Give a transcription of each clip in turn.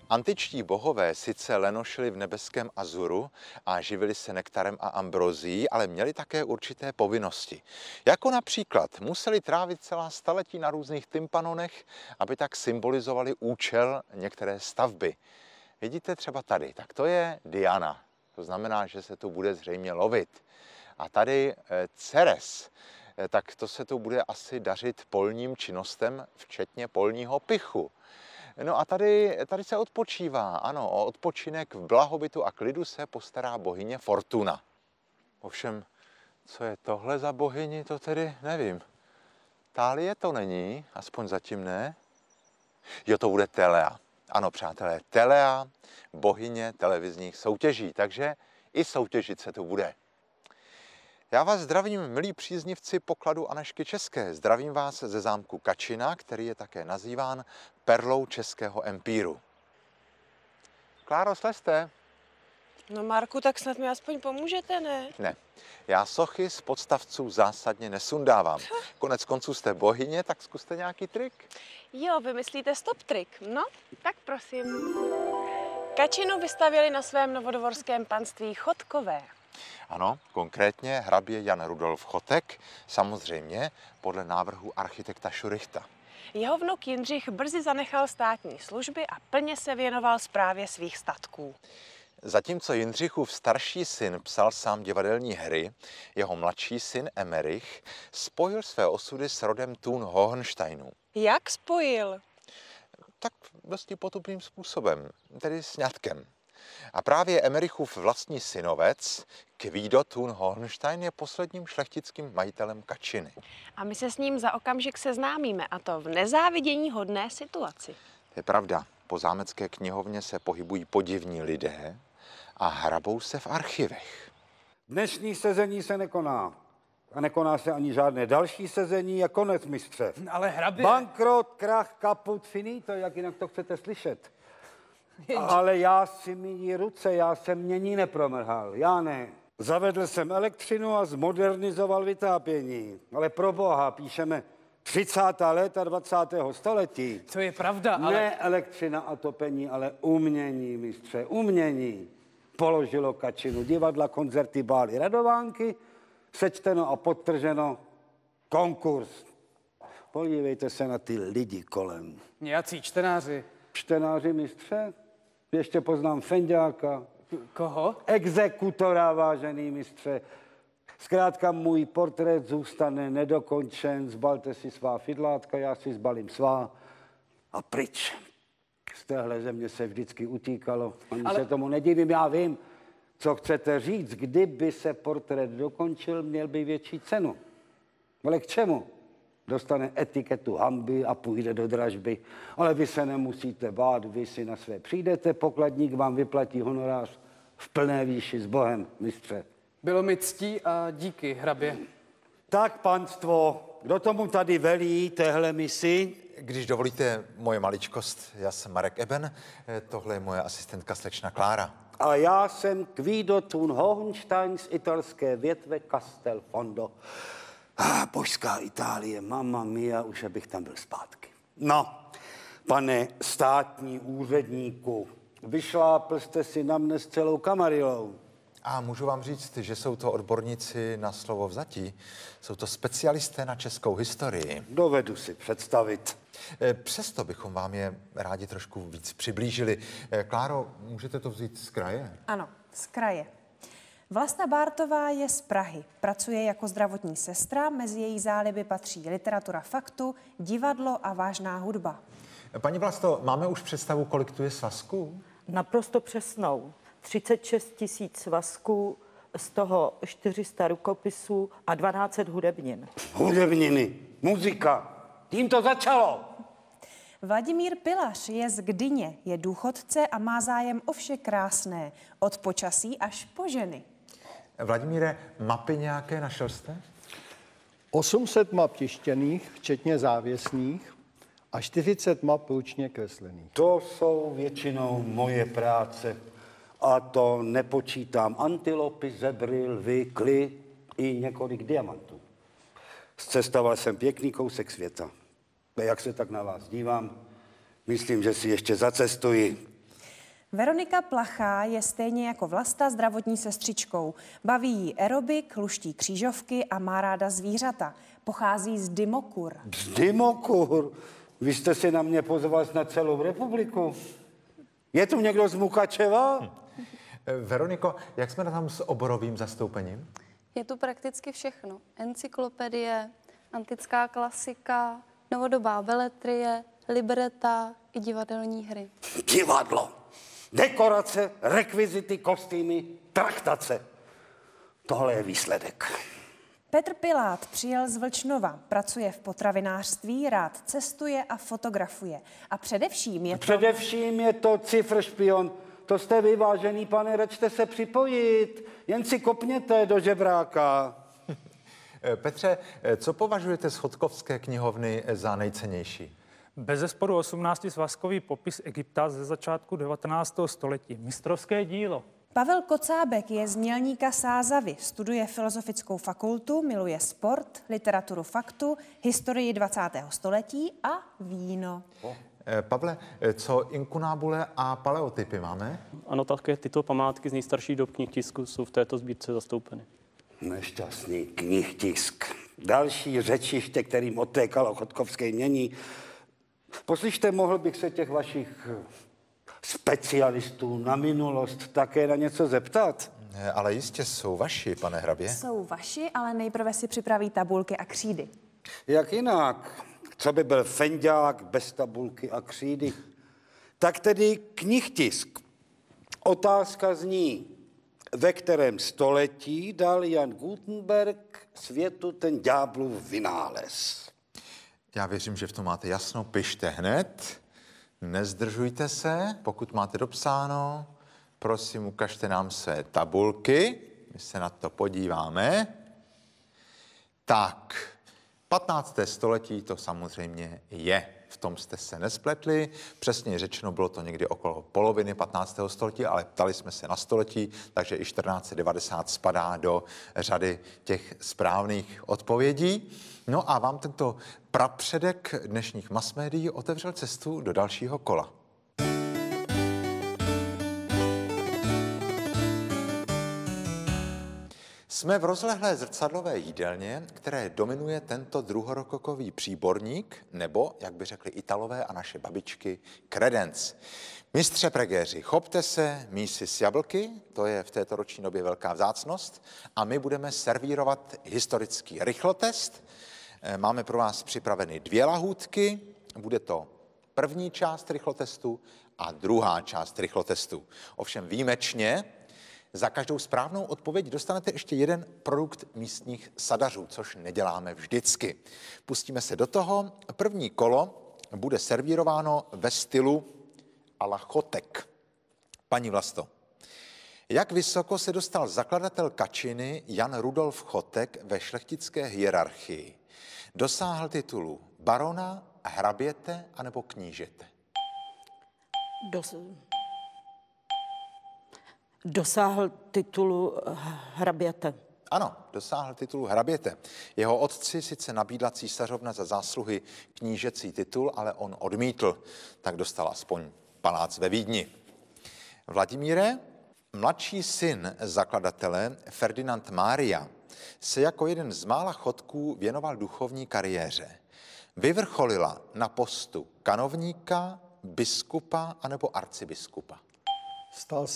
Antičtí bohové sice lenošili v nebeském azuru a živili se nektarem a ambrozí, ale měli také určité povinnosti. Jako například museli trávit celá staletí na různých tympanonech, aby tak symbolizovali účel některé stavby. Vidíte třeba tady, tak to je Diana. To znamená, že se tu bude zřejmě lovit. A tady Ceres, tak to se tu bude asi dařit polním činnostem, včetně polního pichu. No a tady se odpočívá. Ano, o odpočinek v blahobytu a klidu se postará bohyně Fortuna. Ovšem, co je tohle za bohyni, to tedy nevím. Thálie to není, aspoň zatím ne. Jo, to bude Telea. Ano, přátelé, Telea, bohyně televizních soutěží, takže i soutěžit se tu bude. Já vás zdravím, milí příznivci pokladu Anežky České. Zdravím vás ze zámku Kačina, který je také nazýván perlou českého empíru. Kláro, slezte? No Marku, tak snad mi aspoň pomůžete, ne? Ne, já sochy z podstavců zásadně nesundávám. Konec konců jste bohyně, tak zkuste nějaký trik. Jo, vymyslíte stop trik. No, tak prosím. Kačinu vystavěli na svém novodvorském panství Chodkové. Ano, konkrétně hrabě Jan Rudolf Chotek, samozřejmě podle návrhu architekta Šurichta. Jeho vnuk Jindřich brzy zanechal státní služby a plně se věnoval správě svých statků. Zatímco Jindřichův starší syn psal sám divadelní hry, jeho mladší syn Emerich spojil své osudy s rodem Thun-Hohensteinů. Jak spojil? Tak dosti potupným způsobem, tedy sňatkem. A právě Emerichův vlastní synovec, Kvído Thun-Hohenstein, je posledním šlechtickým majitelem Kačiny. A my se s ním za okamžik seznámíme, a to v nezávidění hodné situaci. Je pravda, po zámecké knihovně se pohybují podivní lidé a hrabou se v archivech. Dnešní sezení se nekoná. A nekoná se ani žádné další sezení, je konec, mistře. Ale hrabě... Bankrot, krach, kaput, finito, jak jinak to chcete slyšet. Ale já si myjí ruce, já jsem mění nepromrhal, já ne. Zavedl jsem elektřinu a zmodernizoval vytápění. Ale pro boha, píšeme 30. léta 20. století. To je pravda, ale... Ne elektřina a topení, ale umění, mistře, umění. Položilo Kačinu divadla, koncerty, bály, radovánky, sečteno a podtrženo konkurs. Podívejte se na ty lidi kolem. Nějací čtenáři. Čtenáři, mistře? Ještě poznám Fenďáka. Koho? Exekutora, vážený mistře. Zkrátka můj portrét zůstane nedokončen, zbalte si svá fidlátka, já si zbalím svá a pryč. Z téhle země se vždycky utíkalo, ani se tomu nedivím, já vím, co chcete říct. Kdyby se portrét dokončil, měl by větší cenu. Ale k čemu? Dostane etiketu hanby a půjde do dražby. Ale vy se nemusíte bát, vy si na své přijdete, pokladník vám vyplatí honorář v plné výši s Bohem, mistře. Bylo mi ctí a díky, hrabě. Tak, panstvo, kdo tomu tady velí téhle misi? Když dovolíte, moje maličkost, já jsem Marek Eben, tohle je moje asistentka slečna Klára. A já jsem Kvído Thun-Hohenstein z italské větve Castelfondo. Božská Itálie, mamma mia, už abych tam byl zpátky. No, pane státní úředníku, vyšlápl jste si na mne s celou kamarilou. A můžu vám říct, že jsou to odborníci na slovo vzatí. Jsou to specialisté na českou historii. Dovedu si představit. Přesto bychom vám je rádi trošku víc přiblížili. Kláro, můžete to vzít z kraje? Ano, z kraje. Vlasta Bártová je z Prahy. Pracuje jako zdravotní sestra, mezi její záliby patří literatura faktu, divadlo a vážná hudba. Paní Vlasto, máme už představu, kolik tu je svazků? Naprosto přesnou. 36 000 svazků, z toho 400 rukopisů a 1200 hudebnin. Hudebniny, muzika, tím to začalo. Vladimír Pilař je z Gdyně, je důchodce a má zájem o vše krásné, od počasí až po ženy. Vladimíre, mapy nějaké našel jste? 800 map tištěných, včetně závěsných, a 40 map ručně kreslených. To jsou většinou moje práce. A to nepočítám antilopy, zebry, lvy, kly i několik diamantů. Zcestoval jsem pěkný kousek světa. A jak se tak na vás dívám, myslím, že si ještě zacestuji. Veronika Plachá je stejně jako Vlasta zdravotní sestřičkou. Baví jí aerobik, luští křížovky a má ráda zvířata. Pochází z Dymokur. Z Dymokur? Vy jste si na mě pozval na celou republiku. Je tu někdo z Mukačeva? Veroniko, jak jsme tam s oborovým zastoupením? Je tu prakticky všechno. Encyklopedie, antická klasika, novodobá beletrie, libreta i divadelní hry. Divadlo, dekorace, rekvizity, kostýmy, traktace. Tohle je výsledek. Petr Pilát přijel z Vlčnova, pracuje v potravinářství, rád cestuje a fotografuje. A především je to cifršpion. To jste vy, vážený pane, račte se připojit. Jen si kopněte do žebráka. Petře, co považujete z Chodkovské knihovny za nejcennější? Bezesporu 18 svazkový popis Egypta ze začátku 19. století. Mistrovské dílo. Pavel Kocábek je z Mělníka Sázavy, studuje filozofickou fakultu, miluje sport, literaturu faktu, historii 20. století a víno. Pavle, co inkunábule a paleotypy máme? Ano, také tyto památky z nejstarších dob knihtisku jsou v této sbírce zastoupeny. Nešťastný knihtisk. Další řečiště, kterým odtékalo chodkovské mění. Poslyšte, mohl bych se těch vašich specialistů na minulost také na něco zeptat? Ale jistě jsou vaši, pane hrabě. Jsou vaši, ale nejprve si připraví tabulky a křídy. Jak jinak? Co by byl fenďák bez tabulky a křídy? Tak tedy knihtisk. Otázka zní, ve kterém století dal Jan Gutenberg světu ten ďáblův vynález? Já věřím, že v tom máte jasno, pište hned. Nezdržujte se, pokud máte dopsáno. Prosím, ukažte nám své tabulky. My se na to podíváme. Tak, 15. století to samozřejmě je. V tom jste se nespletli. Přesně řečeno, bylo to někdy okolo poloviny 15. století, ale ptali jsme se na století, takže i 1490 spadá do řady těch správných odpovědí. No a vám tento prapředek dnešních masmédií otevřel cestu do dalšího kola. Jsme v rozlehlé zrcadlové jídelně, které dominuje tento druhorokokový příborník, nebo, jak by řekli Italové a naše babičky, kredenc. Mistře Pregéři, chopte se mísy s jablky, to je v této roční době velká vzácnost, a my budeme servírovat historický rychlotest. Máme pro vás připraveny 2 lahůdky, bude to první část rychlotestu a druhá část rychlotestu. Ovšem výjimečně za každou správnou odpověď dostanete ještě 1 produkt místních sadařů, což neděláme vždycky. Pustíme se do toho. První kolo bude servírováno ve stylu a la Chotek. Paní Vlasto, jak vysoko se dostal zakladatel Kačiny Jan Rudolf Chotek ve šlechtické hierarchii? Dosáhl titulu barona, hraběte anebo knížete? Dosáhl titulu hraběte. Ano, dosáhl titulu hraběte. Jeho otci sice nabídla císařovna za zásluhy knížecí titul, ale on odmítl, tak dostal aspoň palác ve Vídni. Vladimíre, mladší syn zakladatele Ferdinand Mária se jako jeden z mála chodků věnoval duchovní kariéře. Vyvrcholila na postu kanovníka, biskupa anebo arcibiskupa. Stal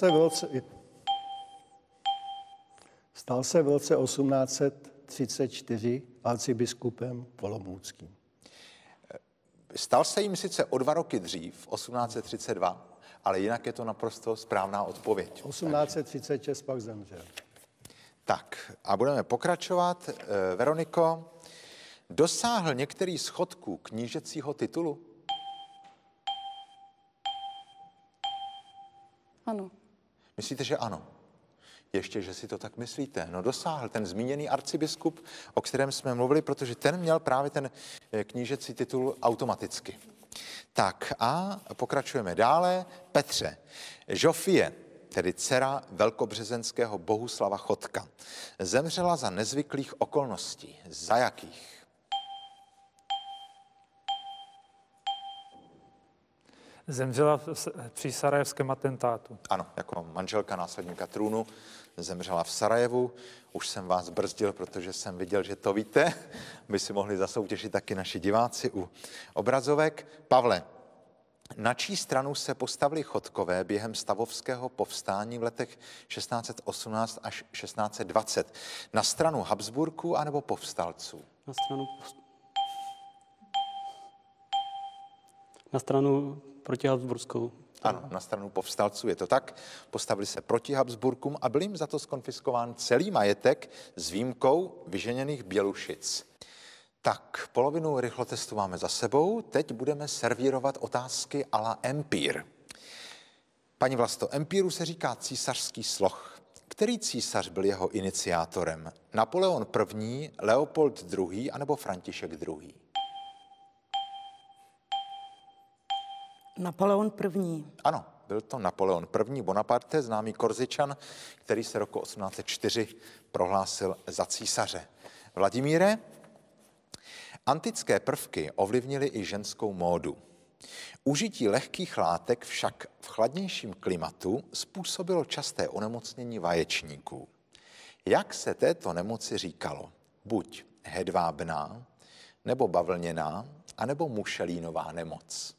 se v roce 1834 arcibiskupem olomouckým. Stal se jim sice o 2 roky dřív, 1832, ale jinak je to naprosto správná odpověď. 1836 pak zemřel. Tak a budeme pokračovat. Veroniko, dosáhl některý z chodků knížecího titulu? Ano. Myslíte, že ano? Ještě, že si to tak myslíte. No dosáhl ten zmíněný arcibiskup, o kterém jsme mluvili, protože ten měl právě ten knížecí titul automaticky. Tak a pokračujeme dále. Petře, Žofie, tedy dcera velkobřezenského Bohuslava Chotka, zemřela za nezvyklých okolností. Za jakých? Zemřela při sarajevském atentátu. Ano, jako manželka následníka trůnu zemřela v Sarajevu. Už jsem vás brzdil, protože jsem viděl, že to víte. By si mohli zasoutěžit taky naši diváci u obrazovek. Pavle, na čí stranu se postavili Chodkové během stavovského povstání v letech 1618 až 1620? Na stranu Habsburků anebo povstalců? Na stranu proti Habsburskou. Ano, na stranu povstalců je to tak. Postavili se proti Habsburkům a byl jim za to skonfiskován celý majetek s výjimkou vyženěných Bělušic. Tak, polovinu rychlotestu máme za sebou. Teď budeme servírovat otázky à la Empír. Paní Vlasto, Empíru se říká císařský sloh. Který císař byl jeho iniciátorem? Napoleon I., Leopold II. Anebo František II.? Napoleon I. Ano, byl to Napoleon I. Bonaparte, známý Korzičan, který se roku 1804 prohlásil za císaře. Vladimíre, antické prvky ovlivnily i ženskou módu. Užití lehkých látek však v chladnějším klimatu způsobilo časté onemocnění vaječníků. Jak se této nemoci říkalo? Buď hedvábná, nebo bavlněná, anebo mušelínová nemoc.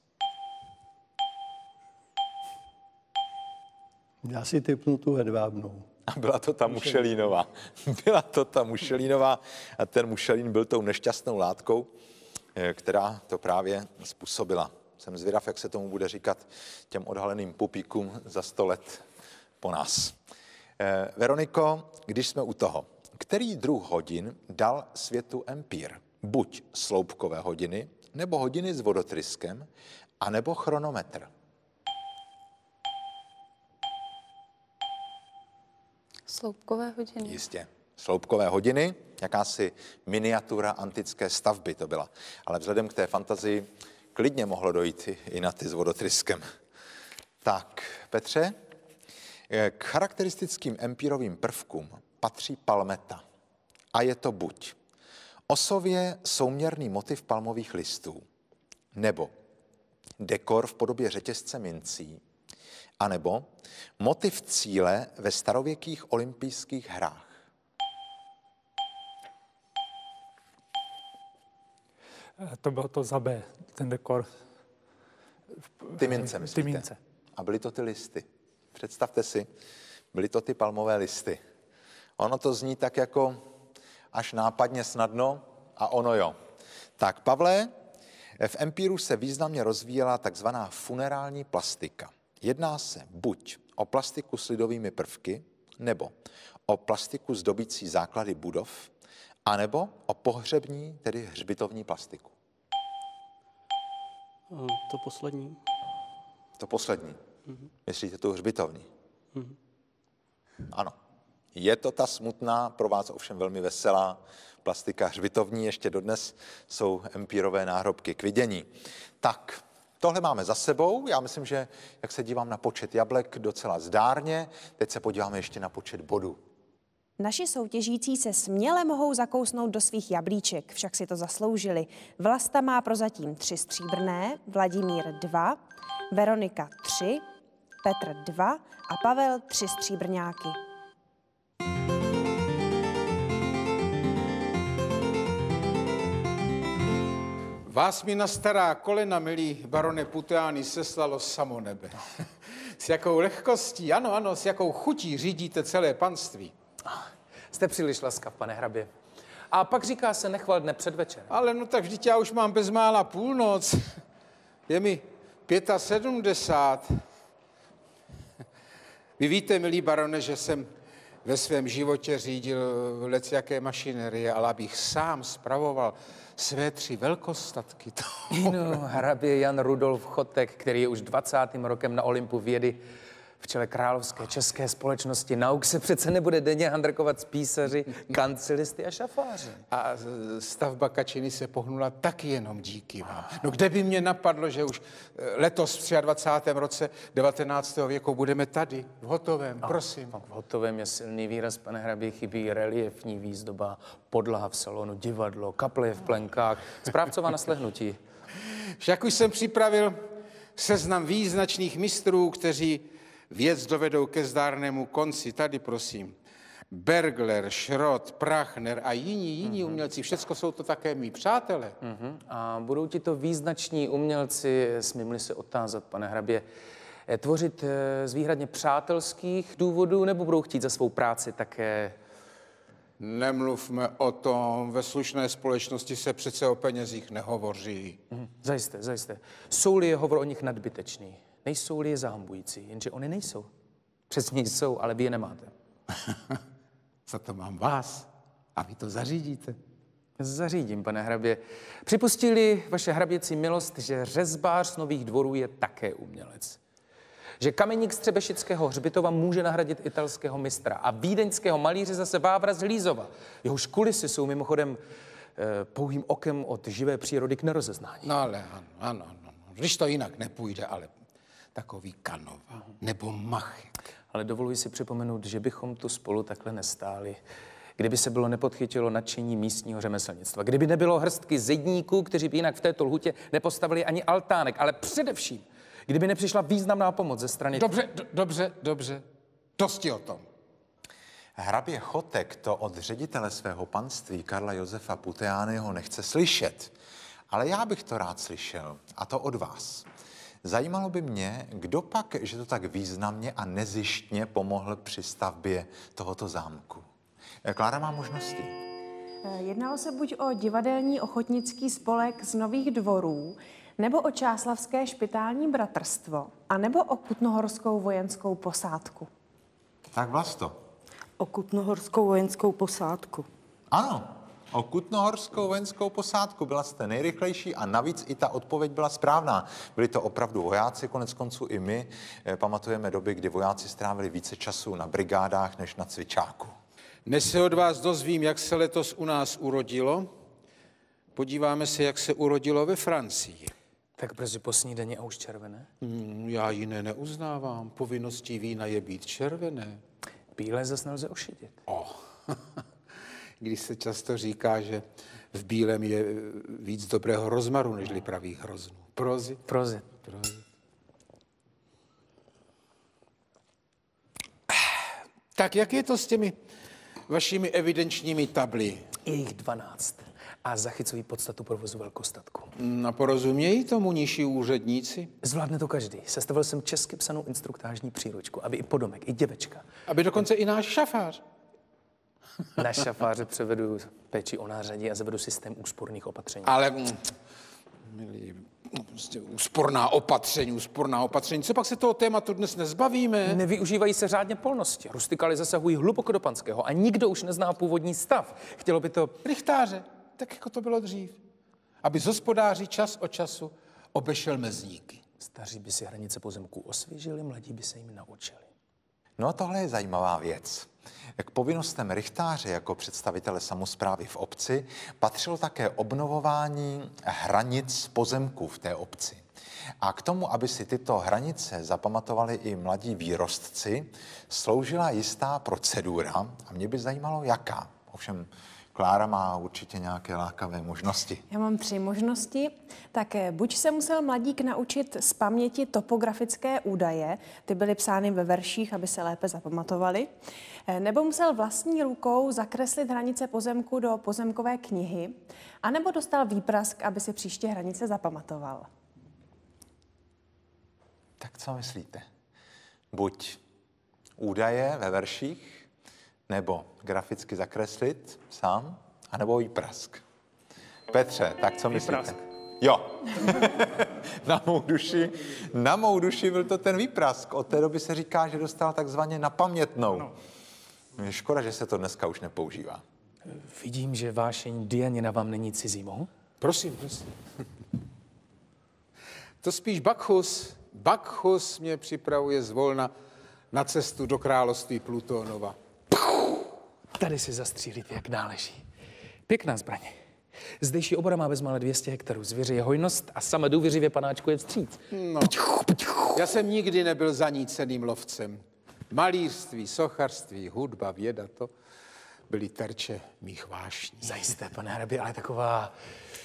Já si typnu tu hedvábnou. A byla to ta mušelínová. Byla to ta mušelínová a ten mušelín byl tou nešťastnou látkou, která to právě způsobila. Jsem zvědav, jak se tomu bude říkat těm odhaleným pupíkům za 100 let po nás. Veroniko, když jsme u toho, který druh hodin dal světu Empír? Buď sloupkové hodiny, nebo hodiny s vodotryskem, anebo chronometr. Sloupkové hodiny. Jistě. Sloupkové hodiny, jakási miniatura antické stavby to byla. Ale vzhledem k té fantazii klidně mohlo dojít i na ty s vodotryskem. Tak, Petře, k charakteristickým empírovým prvkům patří palmeta. A je to buď osově souměrný motiv palmových listů, nebo dekor v podobě řetězce mincí, anebo motiv cíle ve starověkých olympijských hrách. To bylo to za B, ten dekor. Ty mince, myslíte? Ty mince. A byly to ty listy. Představte si, byly to ty palmové listy. Ono to zní tak jako až nápadně snadno a ono jo. Tak, Pavle, v empíru se významně rozvíjela takzvaná funerální plastika. Jedná se buď o plastiku s lidovými prvky, nebo o plastiku zdobící základy budov, anebo o pohřební, tedy hřbitovní plastiku. To poslední. To poslední. Myslíte tu hřbitovní? Ano. Je to ta smutná, pro vás ovšem velmi veselá plastika hřbitovní. Ještě dodnes jsou empírové náhrobky k vidění. Tak, tohle máme za sebou. Já myslím, že jak se dívám na počet jablek, docela zdárně. Teď se podíváme ještě na počet bodů. Naši soutěžící se směle mohou zakousnout do svých jablíček, však si to zasloužili. Vlasta má prozatím 3 stříbrné, Vladimír 2, Veronika 3, Petr 2 a Pavel 3 stříbrňáky. Vás mi na stará kolena, milí barone Puteány, seslalo samo nebe. S jakou lehkostí, ano, s jakou chutí řídíte celé panství. Jste příliš laskav, pane hrabě. A pak říká se nechval dne před večerem. Ale no tak vždyť já už mám bezmála půlnoc. Je mi 75. Vy víte, milí barone, že jsem ve svém životě řídil lecjaké mašinerie, ale abych sám spravoval své 3 velkostatky. No, hrabě Jan Rudolf Chotek, který je už 20. rokem na Olympu vědy v čele Královské české společnosti nauk, se přece nebude denně handrkovat s písaři, kancilisty a šafáři. A stavba Kačiny se pohnula taky jenom díky vám. No kde by mě napadlo, že už letos v 23. roce 19. věku budeme tady, v Hotovém, prosím. V Hotovém je silný výraz, pane hrabě, chybí reliefní výzdoba, podlaha v salonu, divadlo, kaple v plenkách, správcová na slehnutí. Však už jsem připravil seznam význačných mistrů, kteří věc dovedou ke zdárnému konci. Tady prosím. Bergler, Schrott, Prachner a jiní umělci, všecko jsou to také mý přátelé. A budou ti to význační umělci, smím-li se otázat, pane hrabě, tvořit z výhradně přátelských důvodů, nebo budou chtít za svou práci také... Nemluvme o tom, ve slušné společnosti se přece o penězích nehovoří. Zajisté. Jsou-li je hovor o nich nadbytečný, nejsou-li je zahambující, jenže oni nejsou. Přesně jsou, ale vy je nemáte. Za to mám vás a vy to zařídíte. Zařídím, pane hrabě. Připustili vaše hraběcí milost, že řezbář Nových Dvorů je také umělec. Že kameník z Třebešického hřbitova může nahradit italského mistra a vídeňského malíře zase Vávra z Hlízova. Jehož kulisy jsou mimochodem pouhým okem od živé přírody k nerozeznání. No ale ano. Když to jinak nepůjde, ale takový Canova nebo Machek. Ale dovoluji si připomenout, že bychom tu spolu takhle nestáli, kdyby se bylo nepodchytilo nadšení místního řemeslnictva, kdyby nebylo hrstky zedníků, kteří by jinak v této lhutě nepostavili ani altánek, ale především, kdyby nepřišla významná pomoc ze strany... Dobře. Dosti o tom. Hrabě Chotek to od ředitele svého panství Karla Josefa Puteányho nechce slyšet. Ale já bych to rád slyšel, a to od vás. Zajímalo by mě, kdo pak, že to tak významně a nezištně pomohl při stavbě tohoto zámku. Klára má možnosti. Jednalo se buď o divadelní ochotnický spolek z Nových Dvorů, nebo o Čáslavské špitální bratrstvo, anebo o Kutnohorskou vojenskou posádku. Tak Vlasto. O Kutnohorskou vojenskou posádku. Ano, o Kutnohorskou vojenskou posádku. Byla jste nejrychlejší a navíc i ta odpověď byla správná. Byli to opravdu vojáci, konec konců i my pamatujeme doby, kdy vojáci strávili více času na brigádách než na cvičáku. Než se od vás dozvím, jak se letos u nás urodilo, podíváme se, jak se urodilo ve Francii. Tak brzy po snídani a už červené? Já jiné neuznávám. Povinností vína je být červené. Bílé zas nelze ošidit. Když se často říká, že v bílém je víc dobrého rozmaru, nežli pravých hroznů. Prozit. Tak jak je to s těmi vašimi evidenčními tably? Je jich 12 a zachycují podstatu provozu velkostatku. A porozumějí tomu nižší úředníci? Zvládne to každý. Sestavil jsem česky psanou instruktážní příručku, aby i podomek, i děvečka. Aby dokonce i náš šafář. Na šafáře převedu péči o nářadí a zavedu systém úsporných opatření. Ale prostě úsporná opatření. Co pak se toho tématu dnes nezbavíme? Nevyužívají se řádně polnosti. Rustikály zasahují hluboko do panského a nikdo už nezná původní stav. Chtělo by to... Rychtáře, tak jako to bylo dřív. Aby zhospodáři čas od času obešel mezníky. Staří by si hranice pozemků osvěžili, mladí by se jim naučili. No a tohle je zajímavá věc. K povinnostem rychtáře jako představitele samosprávy v obci patřilo také obnovování hranic pozemků v té obci. A k tomu, aby si tyto hranice zapamatovali i mladí výrostci, sloužila jistá procedura a mě by zajímalo, jaká. Ovšem, Klára má určitě nějaké lákavé možnosti. Já mám 3 možnosti. Tak buď se musel mladík naučit z paměti topografické údaje, ty byly psány ve verších, aby se lépe zapamatovali, nebo musel vlastní rukou zakreslit hranice pozemku do pozemkové knihy, anebo dostal výprask, aby si příště hranice zapamatoval. Tak co myslíte? Buď údaje ve verších, nebo graficky zakreslit sám, anebo výprask. Petře, tak co myslíte? Výprask. Jo. Na mou duši byl to ten výprask. Od té doby se říká, že dostal takzvaně na pamětnou. No. Škoda, že se to dneska už nepoužívá. Vidím, že vášeň Dianina vám není cizí, mohu? Prosím. To spíš Bakchus. Bakchus mě připravuje zvolna na cestu do království Plutónova. Tady si zastřílit, jak náleží. Pěkná zbraně. Zdejší obora má bezmále 200 hektarů. Zvěře je hojnost a sama důvěřivě panáčku je vstříc. No, já jsem nikdy nebyl zaníceným lovcem. Malířství, sochařství, hudba, věda, to byly terče mých vášní. Zajisté, pane hrabě, ale taková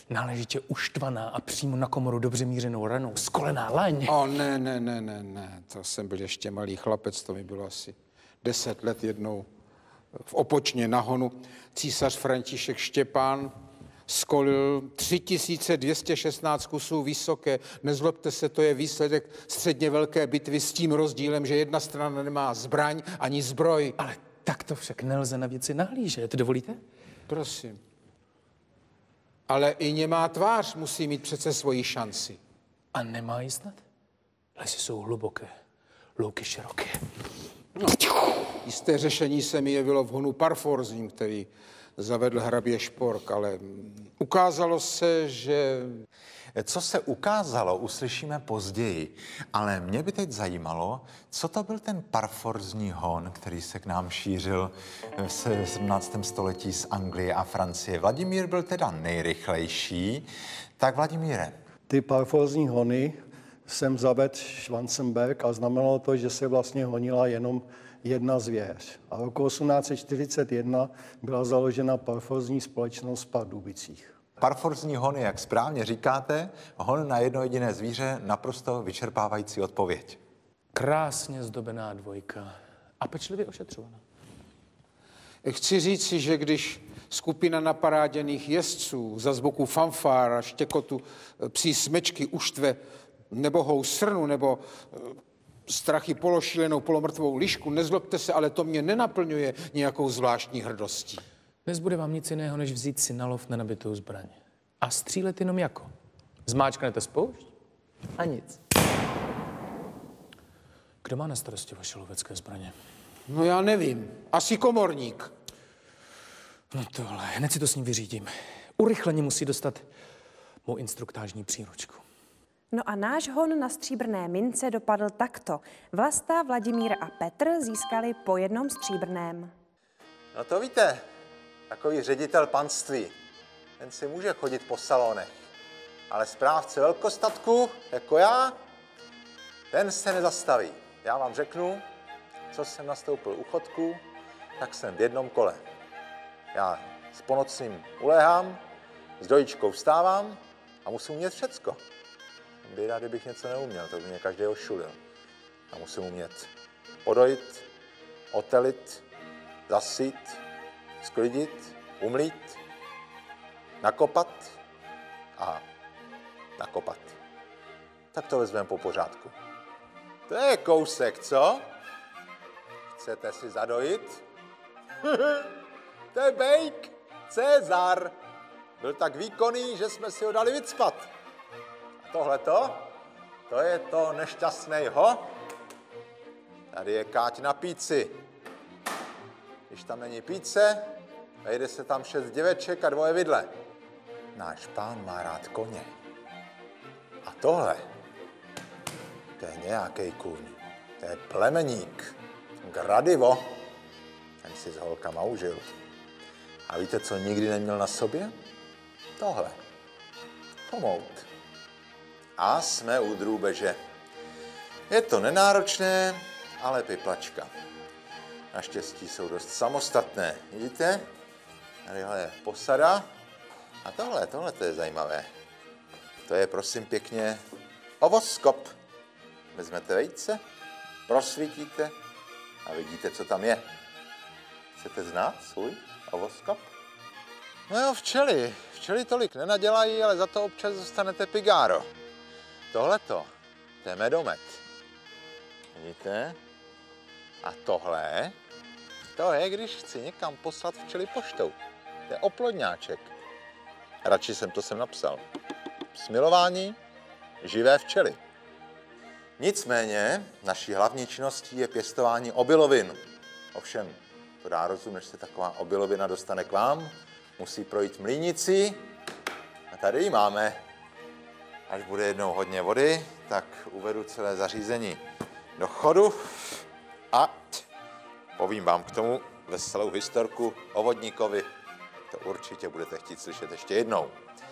Náležitě uštvaná a přímo na komoru dobře mířenou ranou, skolená laň. Ne, to jsem byl ještě malý chlapec, to mi bylo asi 10 let jednou v Opočně na honu. Císař František Štěpán skolil 3216 kusů vysoké. Nezlobte se, to je výsledek středně velké bitvy s tím rozdílem, že jedna strana nemá zbraň ani zbroj. Ale tak to však nelze na věci nahlížet, dovolíte? Prosím. Ale i nemá tvář musí mít přece svoji šanci. A nemá ji snad? Lesy jsou hluboké, louky široké. No, jisté řešení se mi jevilo v honu Parforzím, který zavedl hrabě Špork, ale ukázalo se, že... Co se ukázalo, uslyšíme později, ale mě by teď zajímalo, co to byl ten parforzní hon, který se k nám šířil v 17. století z Anglie a Francie. Vladimír byl teda nejrychlejší, tak Vladimíre. Ty parforzní hony jsem zavedl Schwarzenberg a znamenalo to, že se vlastně honila jenom jedna zvěř. A roku 1841 byla založena parforzní společnost v Pardubicích. Parforzní hony, jak správně říkáte, hon na jedno jediné zvíře, naprosto vyčerpávající odpověď. Krásně zdobená dvojka a pečlivě ošetřovaná. Chci říci, že když skupina naparáděných jezdců za zvuku fanfár a štěkotu psí smečky uštve nebohou srnu nebo strachy pološílenou, polomrtvou lišku, nezlobte se, ale to mě nenaplňuje nějakou zvláštní hrdostí. Nezbude vám nic jiného, než vzít si na lov nenabitou zbraň. A střílet jenom jako. Zmáčknete spoušť a nic. Kdo má na starosti vaše lovecké zbraně? No já nevím. Asi komorník. No tohle, hned si to s ním vyřídím. Urychleně musí dostat mou instruktážní příručku. No a náš hon na stříbrné mince dopadl takto. Vlasta, Vladimír a Petr získali po jednom stříbrném. No to víte, takový ředitel panství, ten si může chodit po salonech, ale správce velkostatku, jako já, ten se nezastaví. Já vám řeknu, co jsem nastoupil u chodku, tak jsem v jednom kole. Já s ponocním uléhám, s dojičkou vstávám a musím umět všecko. Běda, kdybych něco neuměl, to by mě každý ošulil. A musím umět podojit, otelit, zasít, sklidit, umlít, nakopat a nakopat. Tak to vezmeme po pořádku. To je kousek, co? Chcete si zadojit? To je bejk, Cezar. Byl tak výkonný, že jsme si ho dali vycpat. A tohleto, to je to nešťastnejho. Tady je káť na píci. Když tam není píce, vejde se tam 6 děveček a 2 vidle. Náš pán má rád koně. A tohle, to je nějaký kůň. To je plemeník. Gradivo. Ten si s holkama užil. A víte, co nikdy neměl na sobě? Tohle. Chomout. A jsme u drůbeže. Je to nenáročné, ale piplačka. Naštěstí jsou dost samostatné. Vidíte? Tadyhle je posada. A tohle to je zajímavé. To je, prosím pěkně, ovoskop. Vezmete vejce, prosvítíte a vidíte, co tam je. Chcete znát svůj ovoskop? No jo, včely. Včely tolik nenadělají, ale za to občas dostanete pigáro. Tohleto, to je medomet. Vidíte? A tohle, to je, když chci někam poslat včely poštou. To je oplodňáček. Radši jsem to sem napsal. Smilování živé včely. Nicméně, naší hlavní činností je pěstování obilovin. Ovšem, to dá rozum, než se taková obilovina dostane k vám, musí projít mlýnicí a tady ji máme. Až bude jednou hodně vody, tak uvedu celé zařízení do chodu a povím vám k tomu veselou historku o vodníkovi. To určitě budete chtít slyšet ještě jednou.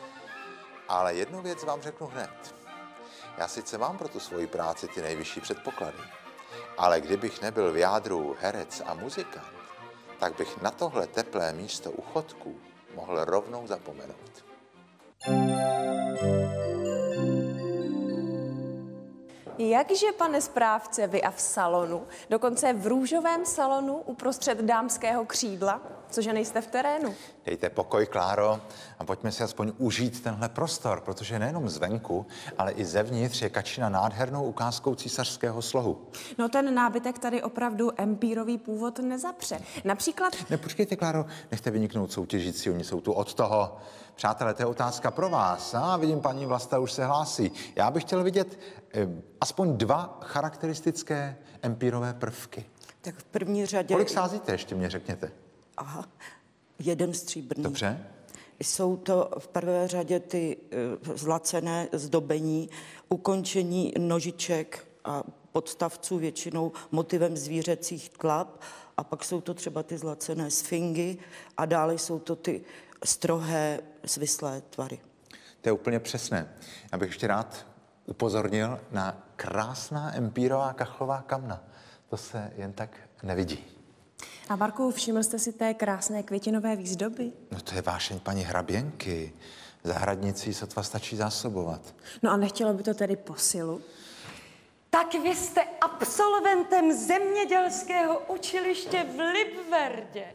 Ale jednu věc vám řeknu hned. Já sice mám pro tu svoji práci ty nejvyšší předpoklady, ale kdybych nebyl v jádru herec a muzikant, tak bych na tohle teplé místo u chodků mohl rovnou zapomenout. Jakže, pane správce, vy a v salonu, dokonce v růžovém salonu uprostřed dámského křídla, cože nejste v terénu? Dejte pokoj, Kláro, a pojďme si aspoň užít tenhle prostor, protože nejenom zvenku, ale i zevnitř je Kačina nádhernou ukázkou císařského slohu. No ten nábytek tady opravdu empírový původ nezapře. Například... Počkejte, Kláro, nechte vyniknout soutěžící, oni jsou tu od toho. Přátelé, to je otázka pro vás. Vidím, paní Vlasta už se hlásí. Já bych chtěl vidět aspoň 2 charakteristické empírové prvky. Tak v první řadě... Kolik sázíte, ještě mě řekněte? Aha, 1 stříbrný. Dobře. Jsou to v prvé řadě ty zlacené zdobení, ukončení nožiček a podstavců většinou motivem zvířecích tlap, a pak jsou to třeba ty zlacené sfingy a dále jsou to ty strohé, svislé tvary. To je úplně přesné. Já bych ještě rád upozornil na krásná empírová kachlová kamna. To se jen tak nevidí. A Marku, všiml jste si té krásné květinové výzdoby? No to je vášeň paní hraběnky. Zahradnicí sotva stačí zásobovat. No a nechtělo by to tedy posilu? Tak vy jste absolventem zemědělského učiliště v Libverdě.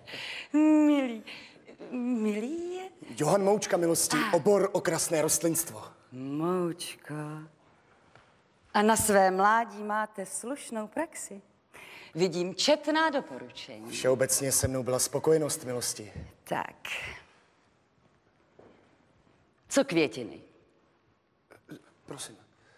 Milý je? Johan Moučka, milosti, obor okrasné rostlinstvo. Moučka. A na své mládí máte slušnou praxi. Vidím četná doporučení. Všeobecně se mnou byla spokojenost, milosti. Tak. Co květiny? Prosím.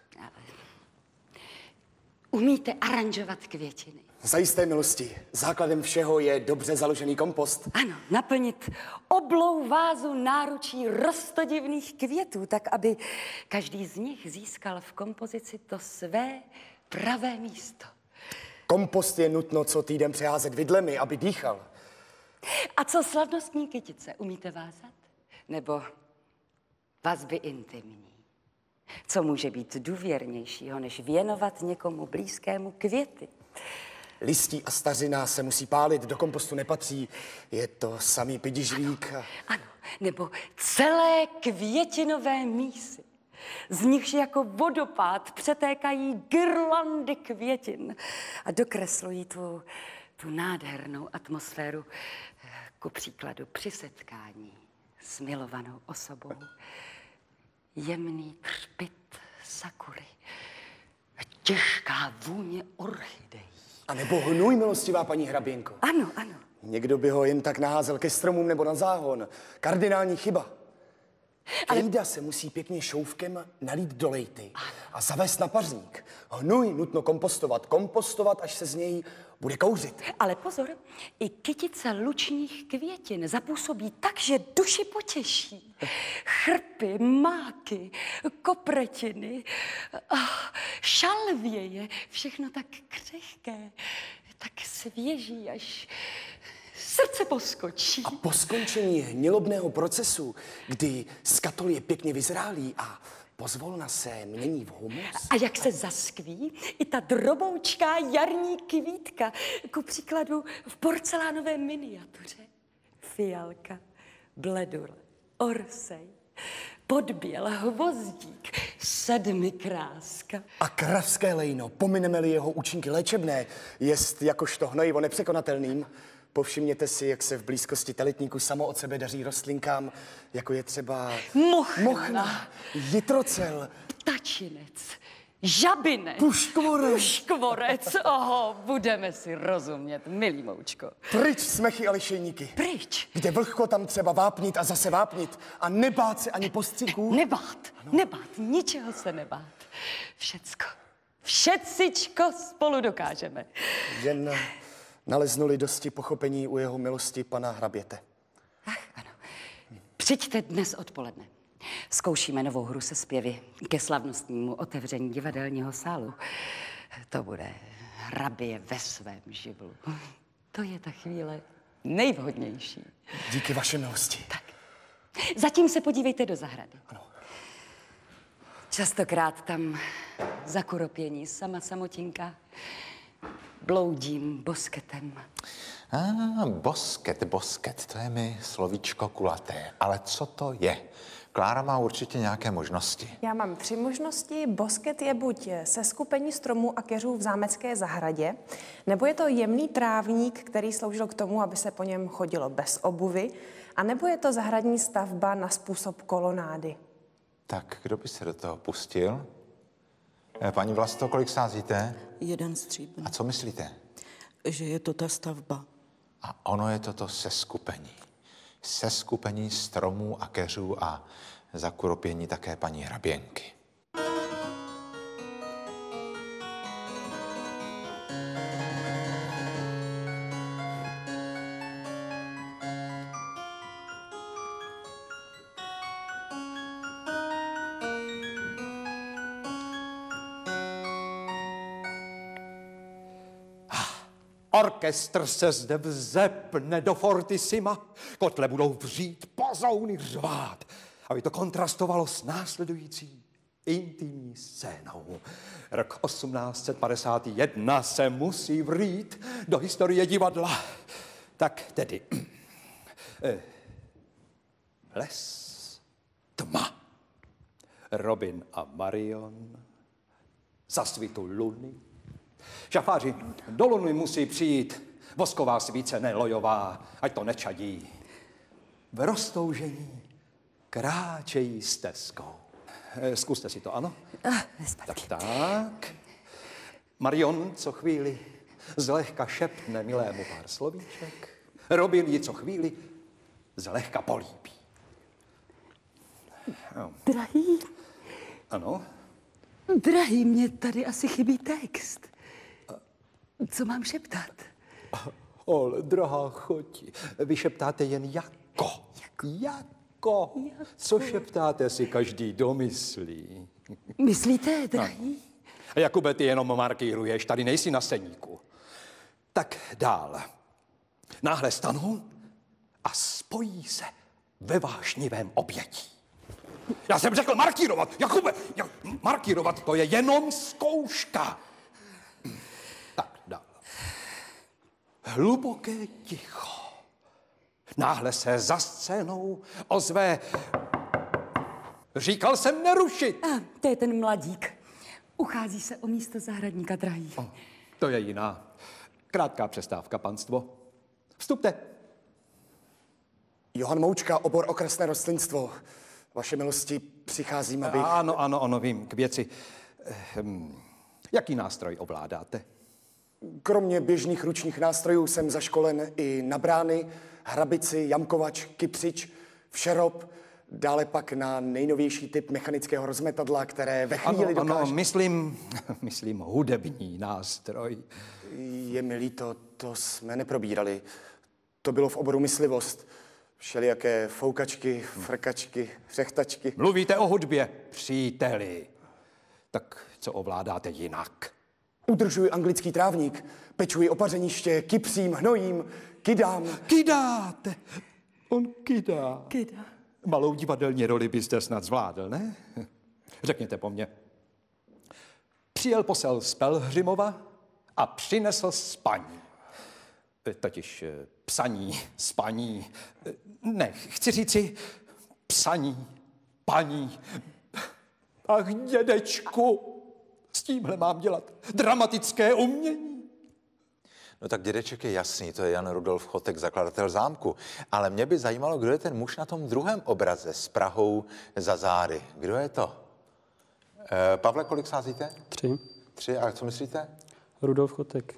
Umíte aranžovat květiny? Zajisté, milosti. Základem všeho je dobře založený kompost. Ano, naplnit oblou vázu náručí rostodivných květů, tak aby každý z nich získal v kompozici to své pravé místo. Kompost je nutno co týden přeházet vidlemi, aby dýchal. A co slavnostní kytice? Umíte vázat? Nebo vazby intimní? Co může být důvěrnějšího, než věnovat někomu blízkému květy? Listí a stařina se musí pálit, do kompostu nepatří. Je to samý pidižlík. Ano, nebo celé květinové mísy. Z nichž jako vodopád přetékají girlandy květin a dokreslují tu nádhernou atmosféru, ku příkladu při setkání s milovanou osobou. Jemný třpyt sakury, těžká vůně orchidejí. A nebo hnůj, milostivá paní hraběnko. Ano, ano. Někdo by ho jen tak naházel ke stromům nebo na záhon. Kardinální chyba. Klída se musí pěkně šoufkem nalít do lejty a zavést na pařník. Hnůj nutno kompostovat, až se z něj bude kouřit. Ale pozor, i kytice lučních květin zapůsobí tak, že duši potěší. Chrpy, máky, kopretiny, šalvěje, všechno tak křehké, tak svěží, až srdce poskočí. A po skončení hnilobného procesu, kdy skatol je pěkně vyzrálý a pozvolna se mění v humus. A jak se zaskví i ta droboučká jarní kvítka, ku příkladu v porcelánové miniatuře. Fialka, bledur, orsej, podběl, hvozdík, sedmikráska. A kravské lejno, pomineme-li jeho účinky léčebné, jest jakožto hnojivo nepřekonatelným. Povšimněte si, jak se v blízkosti teletníku samo od sebe daří rostlinkám, jako je třeba mochna, jitrocel, ptačinec, žabinec, puškvorec. Oho, budeme si rozumět, milý Moučko. Pryč smechy a lišejníky. Pryč. Kde vlhko, tam třeba vápnit a zase vápnit a nebát se ani postřiků. Nebát, ničeho se nebát. Všecičko spolu dokážeme. Jen naleznuli dosti pochopení u jeho milosti pana hraběte. Ach, ano. Přijďte dnes odpoledne. Zkoušíme novou hru se zpěvy ke slavnostnímu otevření divadelního sálu. To bude hrabě ve svém živlu. To je ta chvíle nejvhodnější. Díky vaše milosti. Tak. Zatím se podívejte do zahrady. Ano. Častokrát tam za kuropění samotinka bloudím bosketem. Bosket, to je mi slovíčko kulaté. Ale co to je? Klára má určitě nějaké možnosti. Já mám 3 možnosti. Bosket je buď seskupení stromů a keřů v zámecké zahradě, nebo je to jemný trávník, který sloužil k tomu, aby se po něm chodilo bez obuvy, a nebo je to zahradní stavba na způsob kolonády. Tak, kdo by se do toho pustil? Paní Vlasto, kolik sázíte? 1 stříbrný. A co myslíte? Že je to ta stavba. A ono je to seskupení. Seskupení stromů a keřů a zakuropění také paní hraběnky. Orchestr se zde vzepne do fortissima, kotle budou vřít, pozouny řvát, aby to kontrastovalo s následující intimní scénou. Rok 1851 se musí vrít do historie divadla. Tak tedy, les, tma, Robin a Marion, za svitu luny. Šafáři, do luny musí přijít vosková svíce, ne lojová, ať to nečadí. V roztoužení kráčejí stezkou. Zkuste si to, ano? Tak. Marion co chvíli zlehka šepne milému pár slovíček. Robin ji co chvíli zlehka políbí. No. Drahý. Ano? Drahý, mě tady asi chybí text. Co mám šeptat? Ale, drahá choti, vy šeptáte jen jako. Co šeptáte, si každý domyslí. Myslíte, drahý? No. Jakube, ty jenom markíruješ, tady nejsi na seníku. Tak dál. Náhle stanou a spojí se ve vášnivém obětí. Já jsem řekl markírovat, Jakube, markírovat, to je jenom zkouška. Tak, dál. Hluboké ticho. Náhle se za scénou ozve. Říkal jsem nerušit. To je ten mladík. Uchází se o místo zahradníka, drahý. To je jiná. Krátká přestávka, panstvo. Vstupte. Johan Moučka, obor okresné rostlinstvo. Vaše milosti, přicházím, abych... Ano, vím, k věci. Jaký nástroj ovládáte? Kromě běžných ručních nástrojů jsem zaškolen i na brány, hrabici, jamkovač, kypřič, všerob, dále pak na nejnovější typ mechanického rozmetadla, které ve chvíli dokáže... Ano, myslím hudební nástroj. Je mi líto, to jsme neprobírali. To bylo v oboru myslivost. Všelijaké foukačky, frkačky, řechtačky. Mluvíte o hudbě, příteli. Tak co ovládáte jinak? Udržuji anglický trávník, pečuji opařeniště, kypřím, hnojím, kydám. Kydáte? On kydá. Kydá. Malou divadelní roli byste snad zvládl, ne? Řekněte po mně. Přijel posel z Pelhřimova a přinesl spaní. Totiž psaní, spaní. Ne, chci říci psaní, paní. Ach, dědečku, s tímhle mám dělat dramatické umění. No tak dědeček je jasný, to je Jan Rudolf Chotek, zakladatel zámku. Ale mě by zajímalo, kdo je ten muž na tom druhém obraze s Prahou za zády. Kdo je to? Pavle, kolik sázíte? 3. 3, a co myslíte? Rudolf Chotek.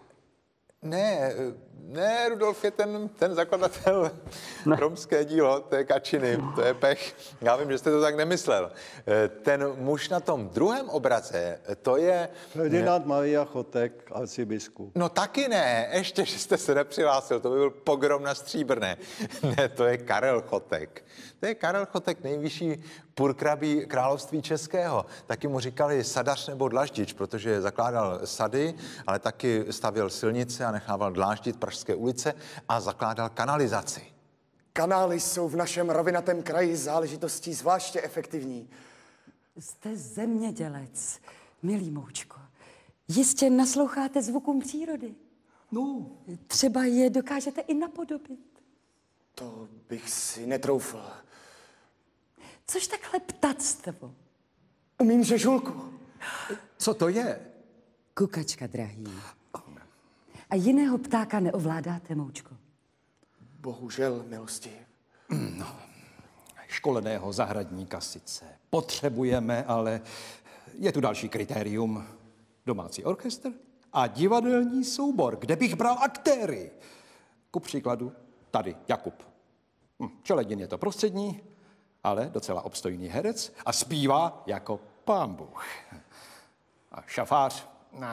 Ne, Rudolf je ten zakladatel romské dílo, to je Kačiny, to je pech. Já vím, že jste to tak nemyslel. Ten muž na tom druhém obraze, to je... Ferdinand Maria Chotek, arcibiskup. No taky ne, ještě, že jste se nepřihlásil, to by byl pogrom na Stříbrné. Ne, to je Karel Chotek. To je Karel Chotek, nejvyšší purkrabí království českého. Taky mu říkali sadař nebo dlaždič, protože zakládal sady, ale taky stavěl silnice a nechával dláždit pražské ulice a zakládal kanalizaci. Kanály jsou v našem rovinatém kraji záležitostí zvláště efektivní. Jste zemědělec, milý Moučko. Jistě nasloucháte zvukům přírody. No. Třeba je dokážete i napodobit. To bych si netroufl. Což takhle ptactvo? Umím řežulku. Co to je? Kukačka, drahý. A jiného ptáka neovládáte, Moučko? Bohužel, milosti. No, školeného zahradníka sice potřebujeme, ale je tu další kritérium. Domácí orchestr a divadelní soubor, kde bych bral aktéry. Ku příkladu tady Jakub. Čeledin je to prostřední, ale docela obstojný herec a zpívá jako pán Bůh. A šafář,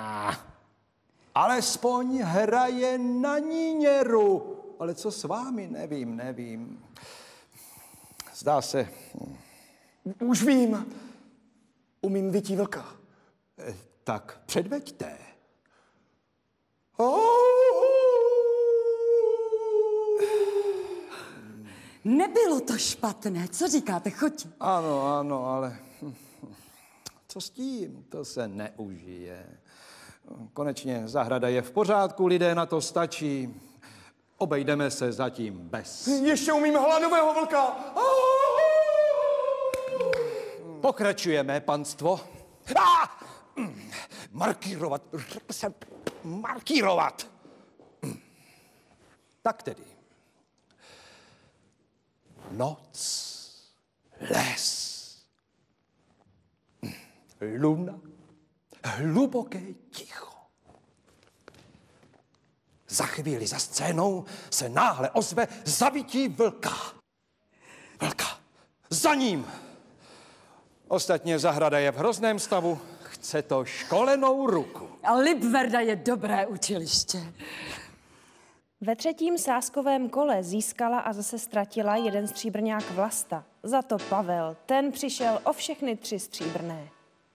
alespoň hraje na níněru. Ale co s vámi, nevím. Zdá se... Už vím. Umím vytí vlka. Tak předveďte. Nebylo to špatné. Co říkáte, choti? Ano, ale co s tím? To se neužije. Konečně zahrada je v pořádku, lidé na to stačí. Obejdeme se zatím bez. Ještě umím hladového vlka. Pokračujeme, panstvo. Markírovat. Řekl jsem markírovat. Tak tedy. Noc, les, luna, hluboké ticho. Za chvíli za scénou se náhle ozve zavití vlka. Za ním. Ostatně zahrada je v hrozném stavu. Chce to školenou ruku. A Libverda je dobré učiliště. Ve třetím sázkovém kole získala a zase ztratila jeden stříbrňák Vlasta. Za to Pavel, ten přišel o všechny 3 stříbrné.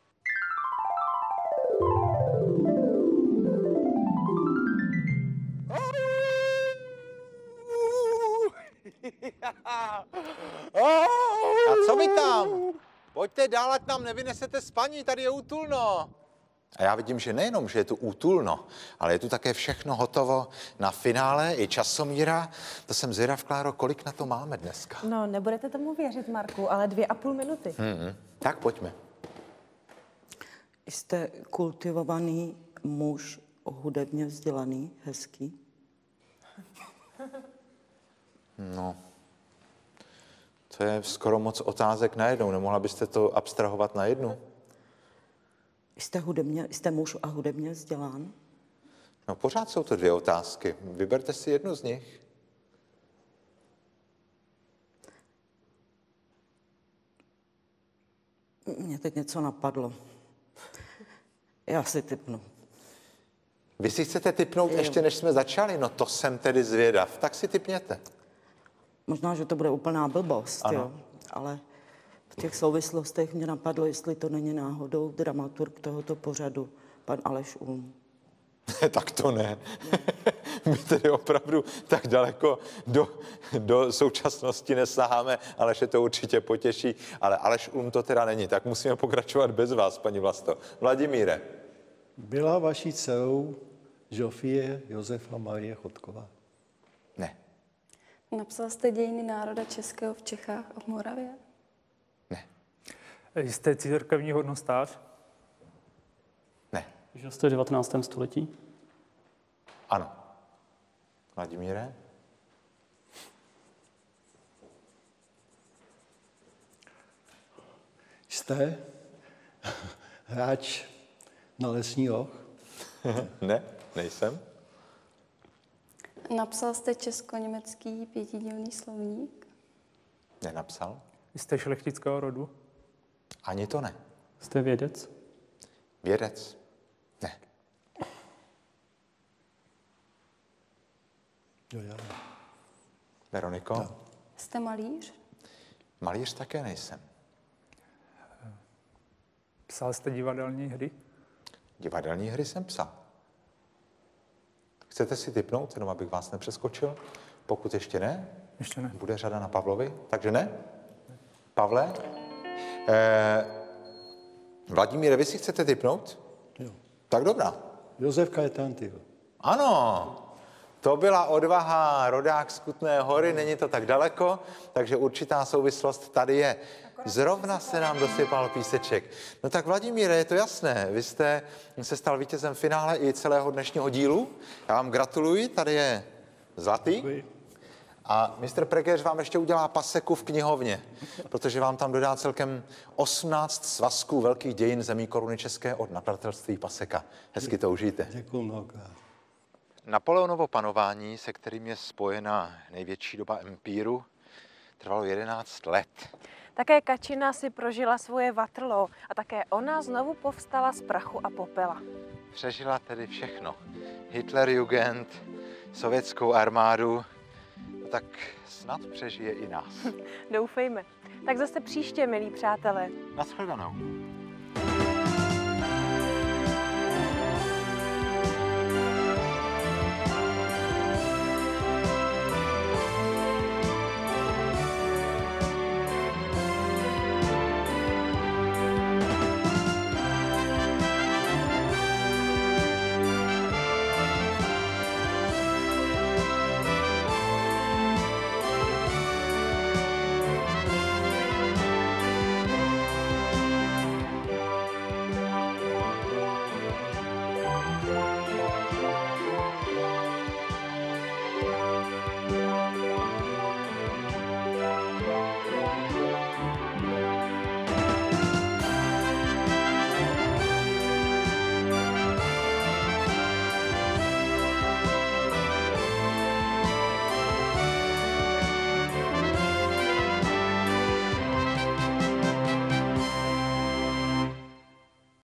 A co vy tam? Pojďte dál, ať tam nevynesete spaní, tady je útulno. A já vidím, že nejenom, že je tu útulno, ale je tu také všechno hotovo na finále, i časomíra. To jsem zvědav, Kláro, kolik na to máme dneska. No, nebudete tomu věřit, Marku, ale 2,5 minuty. Tak pojďme. Jste kultivovaný muž, hudebně vzdělaný, hezký? No, to je skoro moc otázek najednou. Nemohla byste to abstrahovat na jednu? Jste muž a hudebně vzdělán? No, pořád jsou to 2 otázky. Vyberte si jednu z nich. Mně teď něco napadlo. Já si tipnu. Vy si chcete tipnout ještě, než jsme začali? No to jsem tedy zvědav. Tak si tipněte. Možná, že to bude úplná blbost, jo. Ale v těch souvislostech mě napadlo, jestli to není náhodou dramaturg tohoto pořadu, pan Aleš Ulm. Tak to ne. My tedy opravdu tak daleko do současnosti nesaháme, ale že to určitě potěší. Ale Aleš Ulm to teda není, tak musíme pokračovat bez vás, paní Vlasto. Vladimíre. Byla vaší dcerou Žofie Josefa Marie Chodková? Ne. Napsal jste dějiny národa českého v Čechách a v Moravě? Ne. Jste církevní hodnostář? Ne. Žil jste v 19. století? Ano. Vladimíre? Jste hráč na lesní loh? Ne, nejsem. Napsal jste česko-německý 5dílný slovník? Nenapsal. Jste šlechtického rodu? Ani to ne. Jste vědec? Vědec? Ne. Jo, já. Veroniko? No. Jste malíř? Malíř také nejsem. Psal jste divadelní hry? Divadelní hry jsem psal. Chcete si tipnout, jenom abych vás nepřeskočil? Pokud ještě ne, bude řada na Pavlovi, takže ne? Pavle? Vladimíre, vy si chcete tipnout? Jo. Tak dobrá. Josef Kajetantyl. Ano, To byla odvaha, rodák z Kutné Hory, není to tak daleko, takže určitá souvislost tady je. Zrovna se nám dosypal píseček. No tak Vladimíre, je to jasné, vy jste se stal vítězem finále i celého dnešního dílu. Já vám gratuluji, tady je zlatý. A mistr Pregeř vám ještě udělá paseku v knihovně, protože vám tam dodá celkem 18 svazků velkých dějin zemí koruny české od nakladatelství Paseka. Hezky to užijte. Děkuji mnohokrát. Napoleonovo panování, se kterým je spojena největší doba empíru, trvalo 11 let. Také Kačina si prožila svoje Waterloo a také ona znovu povstala z prachu a popela. Přežila tedy všechno. Hitlerjugend, sovětskou armádu, no tak snad přežije i nás. Doufejme. Tak zase příště, milí přátelé. Naschledanou.